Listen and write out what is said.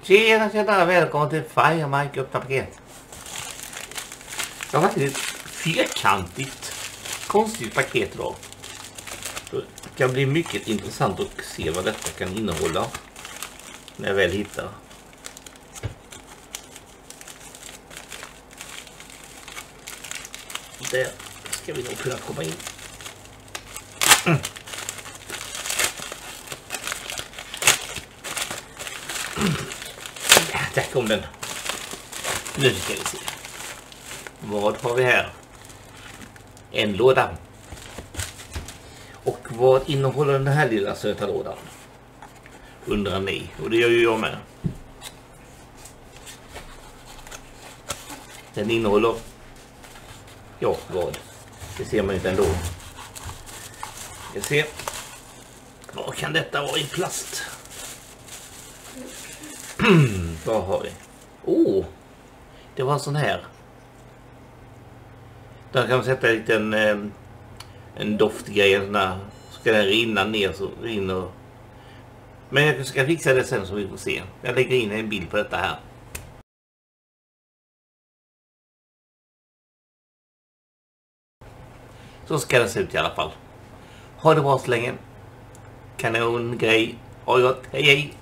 Tjena, välkommen till Firemike öppna paket. Jag har faktiskt ett fyrkantigt konstigt paket idag. Det kan bli mycket intressant att se vad detta kan innehålla när jag väl hittar. Där ska vi nog kunna komma in. Där kom den. Nu ska vi se. Vad har vi här? En låda. Och vad innehåller den här lilla söta lådan? Undrar ni. Och det gör ju jag med. Den innehåller... Ja, vad? Det ser man inte ändå. Vi ser. Vad kan detta vara i plast? Vad har vi? Det var en sån här. Där kan man sätta en liten en doftgrej. Ska den rinna ner så rinner. Men jag ska fixa det sen så vi får se. Jag lägger in en bild på detta här. Så ska det se ut i alla fall. Ha det bra så länge. Kanon grej. Ha det gott. Hej hej.